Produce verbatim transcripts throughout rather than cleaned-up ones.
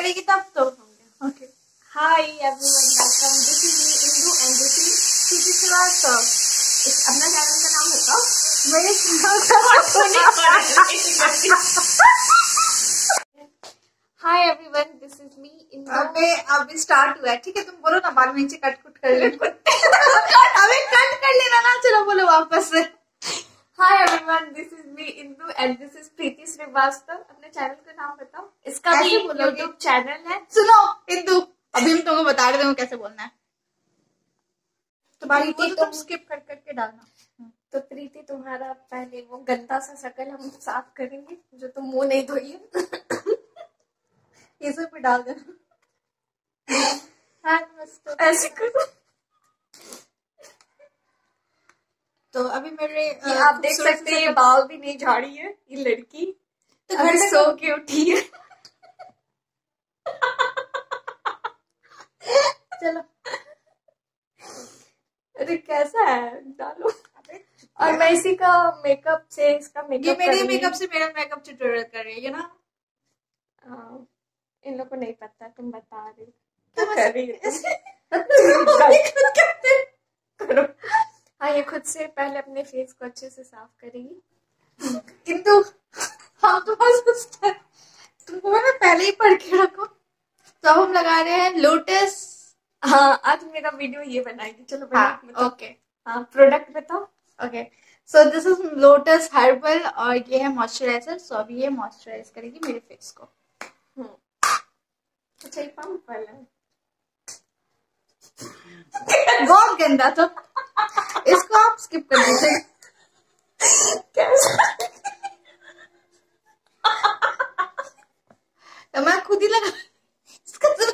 करेगी तब तो। Okay, hi everyone, welcome. This is me Indu and this is Shruti Srivastava. अपना चैनल का नाम बताओ। मेरे hi everyone, this is me Indu. अबे अभी स्टार्ट हुआ है, ठीक है तुम बोलो ना, बाद में नीचे कट कुट कर ले। अबे कट कर लेना ना, चलो बोलो वापस से। Hi everyone, this is me Indu and this is Preeti Srivastava. अपने चैनल का नाम बताओ। इसका भी यूट्यूब चैनल है। सुनो इंदू, अभी हम तुमको बता रहे थे कैसे बोलना है। तुम्हारी तो तुम स्किप कर करके डालना। तो प्रीति, तुम्हारा पहले वो गंदा सा शकल हम साफ करेंगे जो तुम मुंह नहीं धोई है। ये सब पे डाल देना। हाँ मस्त, ऐसे करो। तो अभी मेरे ये आप देख सकते हैं, ये बाल भी नहीं झाड़ी है ये लड़की, तो घर सो के उठी है। चलो, अरे कैसा है, डालो। और मैं इसी का मेकअप से इसका मेकअप, ये मेरे मेकअप से मेरा मेकअप ट्यूटोरियल कर रही है ना। हाँ, इन लोगों को नहीं पता, तुम बता रही तो कर रही करो। हाँ, ये खुद से पहले अपने फेस को अच्छे से साफ करेगी। किंतु हम तो बस तुमको मैं पहले ही पढ़ के रखो। तो अब हम लगा रहे हैं लोटस। हाँ, आज मेरा वीडियो ये बनाएगी। चलो हाँ, मतलब, ओके। हाँ, प्रोडक्ट बताओ। Okay, so this is Lotus Herbal और ये है मॉइस्चराइजर। सो अभी ये मॉइस्चराइज करेगी मेरे फेस को। अच्छा, ये पंप वाला है। बहुत गंदा, तो इसको आप स्किप कर दीजिए। कैसा? तो मैं खुद ही लगा इसका तो...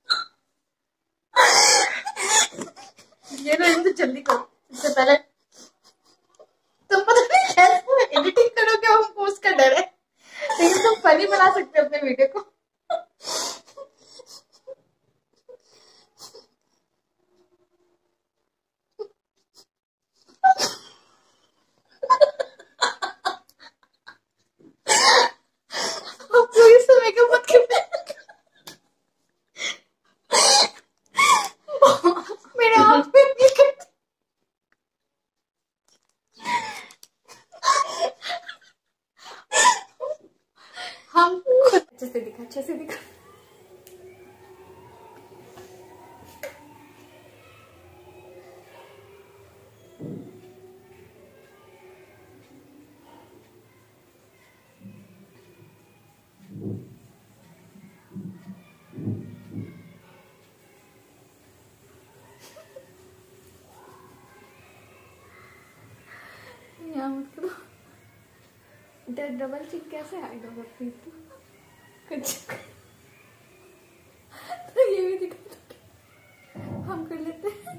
ये ना, इनको जल्दी करो। इससे पहले तुम पता नहीं कैसे एडिटिंग करोगे, हमको उसका डर है। लेकिन तुम फनी बना सकते हो अपने वीडियो को। मेरे हाथ में हम अच्छे से दिखा, अच्छे से दिखा। डबल चिक कैसे हाइड होगा प्रीति? कुछ तो ये भी दिखा, हम कर लेते हैं।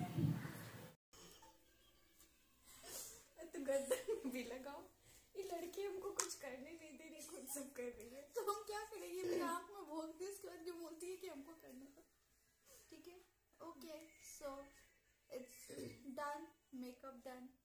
तो गर्दन भी लगाओ। ये लड़की हमको कुछ करने नहीं दे रही, खुद सब कर रही है। तो हम क्या करेंगे? मेरे आँख में भोंकती है, इसके बाद जो बोलती है कि हमको करना था। ठीक है, okay, so it's done, makeup done.